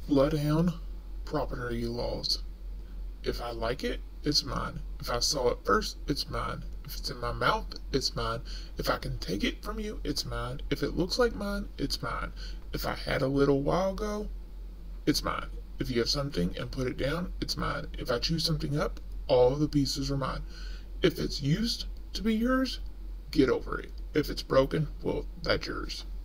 Bloodhound property laws. If I like it, it's mine. If I saw it first, it's mine. If it's in my mouth, it's mine. If I can take it from you, it's mine. If it looks like mine, it's mine. If I had a little while ago, it's mine. If you have something and put it down, it's mine. If I choose something up, all the pieces are mine. If it's used to be yours, get over it. If it's broken, well, that's yours.